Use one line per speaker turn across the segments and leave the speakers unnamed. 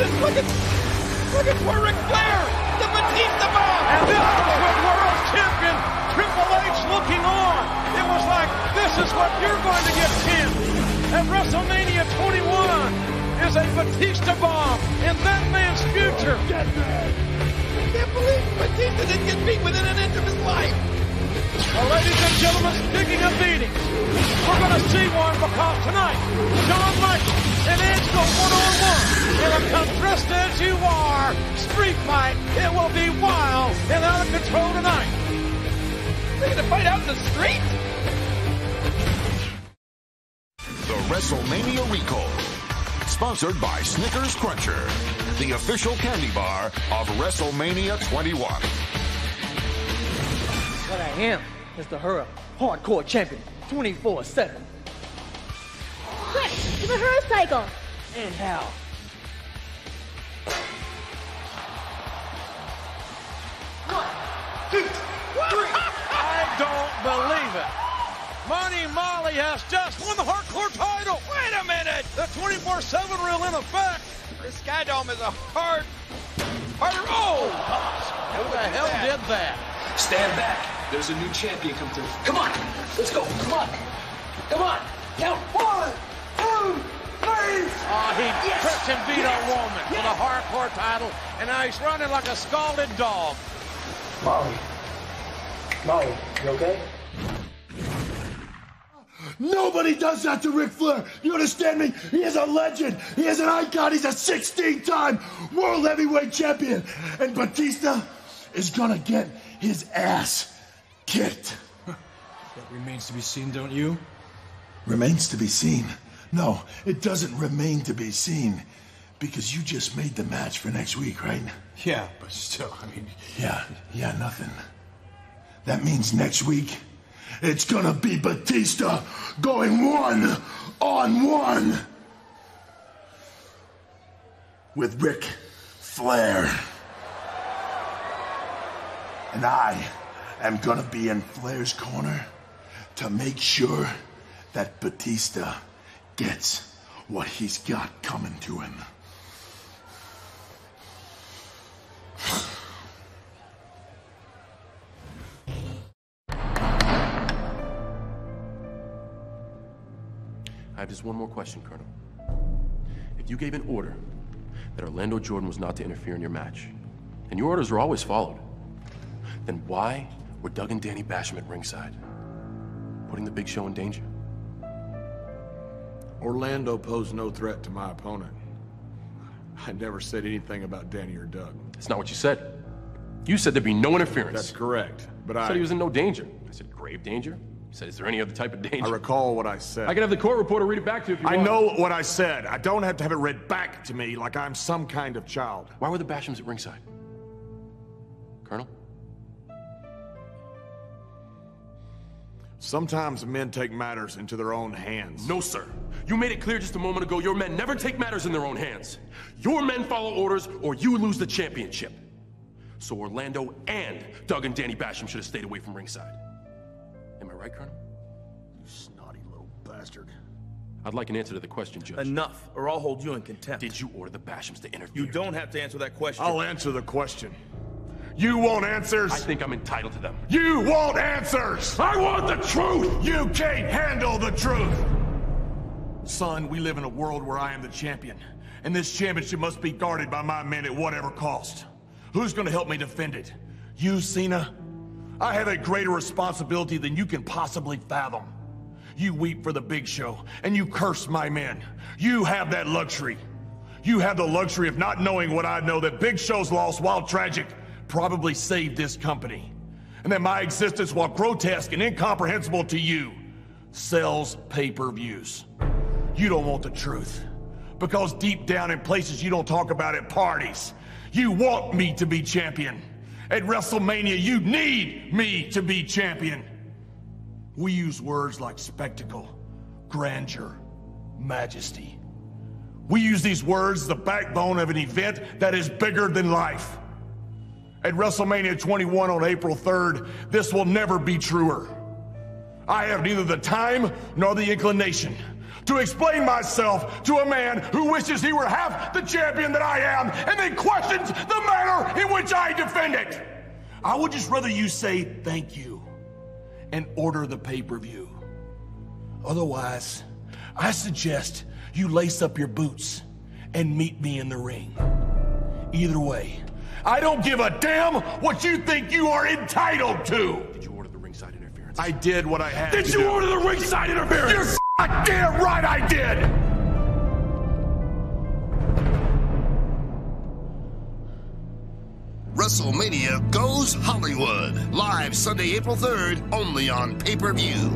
Look at poor Ric Flair! The Batista bomb!
And this was with world champion Triple H looking on. It was like, this is what you're going to get pinned. At WrestleMania 21 is a Batista bomb in that man's future.
I can't believe Batista didn't get beat within an inch of his life.
Well, ladies and gentlemen, speaking of beatings, we're going to see one because tonight, Shawn Michaels and Edge go one-on-one in a come dressed as you are street fight. It will be wild and out of control tonight.
They're going to fight out in the street?
The WrestleMania Recall. Sponsored by Snickers Cruncher, the official candy bar of WrestleMania 21.
What I am is the Hura Hardcore Champion 24/7.
Quick, to the Hura Cycle.
And how?
I don't believe it. Money Molly has just won the hardcore title.
Wait a minute!
The 24/7 rule in effect.
The Sky Dome is a harder. Oh!
Who the hell did that?
Stand back. There's a new champion come through. Come on. Let's go. Come on. Come on. Count 1, 2, 3.
He tripped and beat a woman for the hardcore title, and now he's running like a scalded dog.
Molly, you okay?
Nobody does that to Ric Flair. You understand me? He is a legend. He is an icon. He's a 16-time World Heavyweight Champion. And Batista is gonna get his ass kicked.
That remains to be seen, don't you?
Remains to be seen? No, it doesn't remain to be seen. Because you just made the match for next week, right?
Yeah, but still, I mean...
Yeah, nothing. That means next week, it's gonna be Batista going one-on-one with Ric Flair. And I am gonna be in Flair's corner to make sure that Batista gets what he's got coming to him.
I have just one more question, Colonel. If you gave an order that Orlando Jordan was not to interfere in your match, and your orders were always followed, then why were Doug and Danny Basham at ringside, putting the Big Show in danger?
Orlando posed no threat to my opponent. I never said anything about Danny or Doug.
That's not what you said. You said there'd be no interference.
That's correct, but
I said he was in no danger. I said grave danger. You said, is there any other type of danger?
I recall what I said.
I can have the court reporter read it back to you if you want.
I know what I said. I don't have to have it read back to me like I'm some kind of child.
Why were the Bashams at ringside? Colonel?
Sometimes men take matters into their own hands.
No, sir. You made it clear just a moment ago your men never take matters in their own hands. Your men follow orders or you lose the championship. So Orlando and Doug and Danny Basham should have stayed away from ringside. Am I right, Colonel?
You snotty little bastard.
I'd like an answer to the question, Judge.
Enough, or I'll hold you in contempt.
Did you order the Bashams to interfere?
You don't have to answer that question.
I'll answer the question. You want answers?
I think I'm entitled to them.
You want answers!
I want the truth!
You can't handle the truth! Son, we live in a world where I am the champion, and this championship must be guarded by my men at whatever cost. Who's gonna help me defend it? You, Cena? I have a greater responsibility than you can possibly fathom. You weep for the Big Show, and you curse my men. You have that luxury. You have the luxury of not knowing what I know, that Big Show's loss, while tragic, probably saved this company. And that my existence, while grotesque and incomprehensible to you, sells pay-per-views. You don't want the truth. Because deep down in places you don't talk about at parties, you want me to be champion. At WrestleMania, you need me to be champion. We use words like spectacle, grandeur, majesty. We use these words as the backbone of an event that is bigger than life. At WrestleMania 21 on April 3rd, this will never be truer. I have neither the time nor the inclination to explain myself to a man who wishes he were half the champion that I am and then questions the manner in which I defend it. I would just rather you say thank you and order the pay-per-view. Otherwise, I suggest you lace up your boots and meet me in the ring. Either way, I don't give a damn what you think you are entitled to.
Did you order the ringside interference?
I did what I had to do.
Did you order the ringside interference?
You're goddamn right I did!
WrestleMania Goes Hollywood. Live Sunday, April 3rd, only on pay-per-view.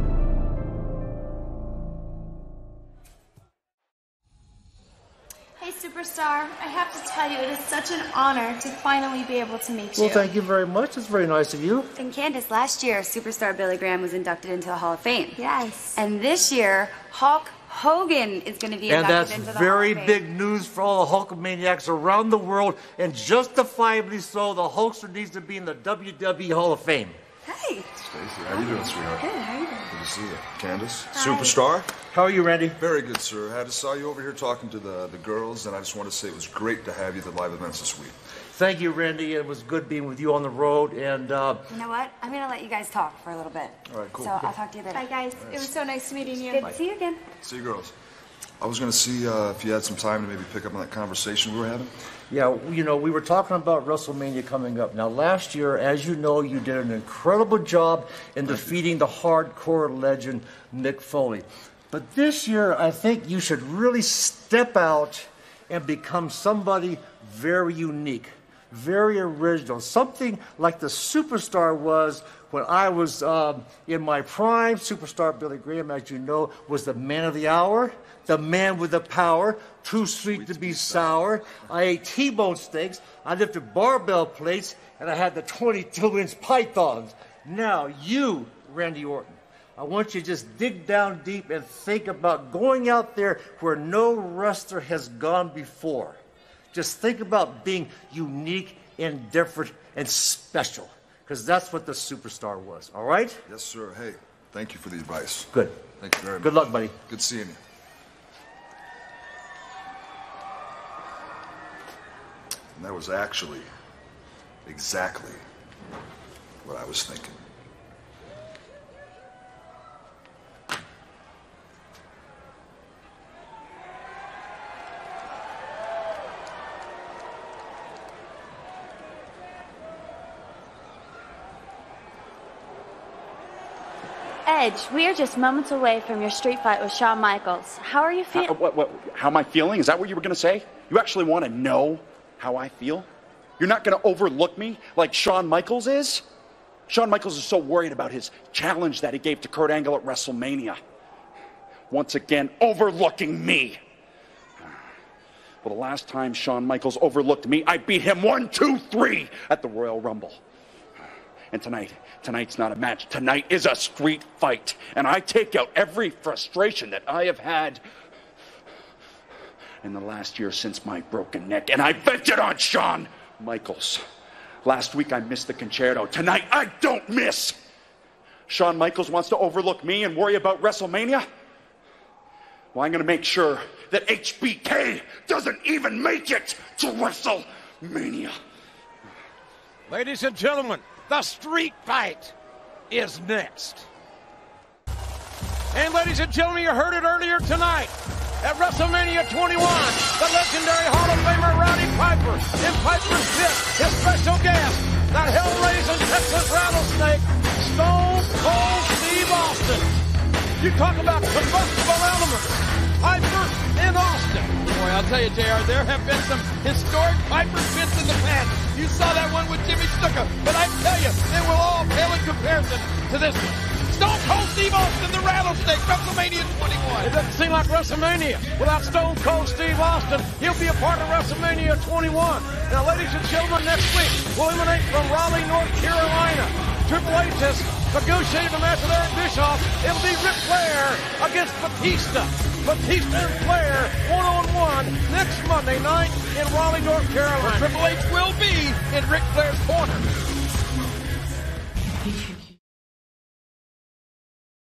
Hey, Superstar, I have to tell you, it is such an honor to finally be able to meet you.
Well, thank you very much. It's very nice of you.
And Candace, last year, Superstar Billy Graham was inducted into the Hall of Fame.
Yes.
And this year, Hulk Hogan is going to be inducted into the Hall of Fame.
And that's very big news for all the Hulkamaniacs around the world, and justifiably so. The Hulkster needs to be in the WWE Hall of Fame.
Hey.
Stacy, how you doing, sweetheart?
Good, how are you doing?
Good to see you. Candace?
Hi.
Superstar?
How are you, Randy?
Very good, sir. I just saw you over here talking to the girls, and I just want to say it was great to have you at the live events this week.
Thank you, Randy. It was good being with you on the road, and
You know what? I'm going to let you guys talk for a little bit.
All right, cool.
So I'll talk to you later.
Bye, guys. It was so nice meeting you.
Good to see you again.
See you, girls. I was going to see if you had some time to maybe pick up on that conversation we were having.
yeah, you know, we were talking about WrestleMania coming up. Now, last year, as you know, you did an incredible job in defeating the hardcore legend, Mick Foley. But this year, I think you should really step out and become somebody very unique, very original, something like the Superstar was when I was in my prime. Superstar Billy Graham, as you know, was the man of the hour, the man with the power, too sweet to be sour. I ate T-bone steaks, I lifted barbell plates, and I had the 22-inch pythons. Now, you, Randy Orton, I want you to just dig down deep and think about going out there where no wrestler has gone before. Just think about being unique and different and special, because that's what the Superstar was, all right?
Yes, sir. Hey, thank you for the advice.
Good.
Thank you very much.
Good luck, buddy.
Good seeing you. And that was actually exactly what I was thinking.
Edge, we are just moments away from your street fight with Shawn Michaels. How are you feeling?
How am I feeling? Is that what you were going to say? You actually want to know how I feel? You're not going to overlook me like Shawn Michaels is? Shawn Michaels is so worried about his challenge that he gave to Kurt Angle at WrestleMania. Once again, overlooking me. Well, the last time Shawn Michaels overlooked me, I beat him 1, 2, 3 at the Royal Rumble. And tonight's not a match. Tonight is a street fight. And I take out every frustration that I have had in the last year since my broken neck. And I vent it on Shawn Michaels. Last week I missed the concerto. Tonight I don't miss. Shawn Michaels wants to overlook me and worry about WrestleMania? Well, I'm going to make sure that HBK doesn't even make it to WrestleMania.
Ladies and gentlemen, the street fight is next. And ladies and gentlemen, you heard it earlier tonight. At WrestleMania 21, the legendary Hall of Famer Rowdy Piper in Piper's Pit, his special guest, that hell-raising Texas rattlesnake, Stone Cold Steve Austin. You talk about combustible elements, Piper in Austin.
Boy, I'll tell you, JR, there have been some historic Piper Pits in the past. You saw that one with Jimmy Snuka, but I tell you, they will all pale in comparison to this one. Stone Cold Steve Austin, the rattlesnake, WrestleMania 21.
It doesn't seem like WrestleMania without Stone Cold Steve Austin. He'll be a part of WrestleMania 21. Now, ladies and gentlemen, next week we'll emanate from Raleigh, North Carolina. Triple H has negotiated a match with Eric Bichoff. It'll be Ric Flair against Batista. Batista and Flair one-on-one next Monday night in Raleigh, North Carolina.
Triple H will be in Ric Flair's corner.